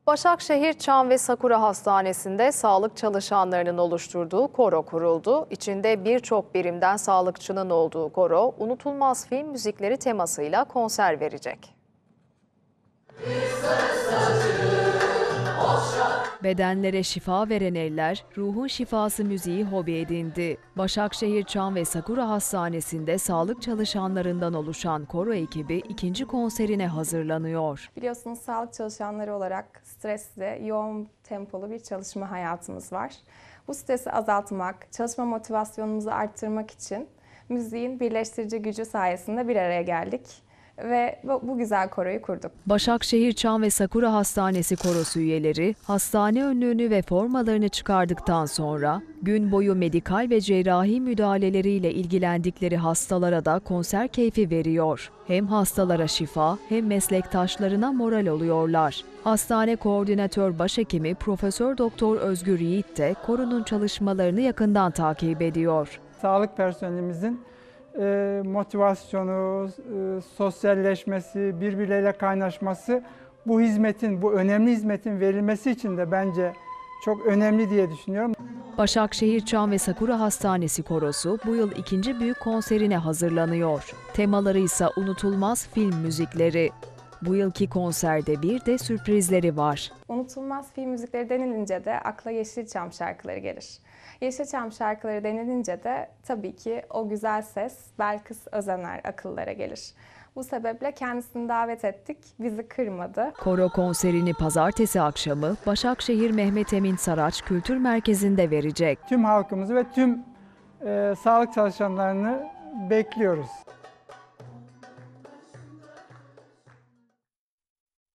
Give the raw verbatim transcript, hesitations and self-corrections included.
Başakşehir Çam ve Sakura Hastanesi'nde sağlık çalışanlarının oluşturduğu koro kuruldu. İçinde birçok birimden sağlıkçının olduğu koro, unutulmaz film müzikleri temasıyla konser verecek. Bedenlere şifa veren eller, ruhun şifası müziği hobi edindi. Başakşehir Çam ve Sakura Hastanesi'nde sağlık çalışanlarından oluşan koro ekibi ikinci konserine hazırlanıyor. Biliyorsunuz sağlık çalışanları olarak stresli, yoğun tempolu bir çalışma hayatımız var. Bu stresi azaltmak, çalışma motivasyonumuzu arttırmak için müziğin birleştirici gücü sayesinde bir araya geldik ve bu güzel koroyu kurduk. Başakşehir Çam ve Sakura Hastanesi korosu üyeleri hastane önlüğünü ve formalarını çıkardıktan sonra gün boyu medikal ve cerrahi müdahaleleriyle ilgilendikleri hastalara da konser keyfi veriyor. Hem hastalara şifa hem meslektaşlarına moral oluyorlar. Hastane Koordinatör Başhekimi Profesör Doktor Özgür Yiğit de koronun çalışmalarını yakından takip ediyor. Sağlık personelimizin E, motivasyonu, e, sosyalleşmesi, birbirleriyle kaynaşması bu hizmetin, bu önemli hizmetin verilmesi için de bence çok önemli diye düşünüyorum. Başakşehir Çam ve Sakura Hastanesi korosu bu yıl ikinci büyük konserine hazırlanıyor. Temaları ise unutulmaz film müzikleri. Bu yılki konserde bir de sürprizleri var. Unutulmaz film müzikleri denilince de akla Yeşilçam şarkıları gelir. Yeşilçam şarkıları denilince de tabii ki o güzel ses Belkıs Özener akıllara gelir. Bu sebeple kendisini davet ettik, bizi kırmadı. Koro konserini pazartesi akşamı Başakşehir Mehmet Emin Saraç Kültür Merkezi'nde verecek. Tüm halkımızı ve tüm e, sağlık çalışanlarını bekliyoruz.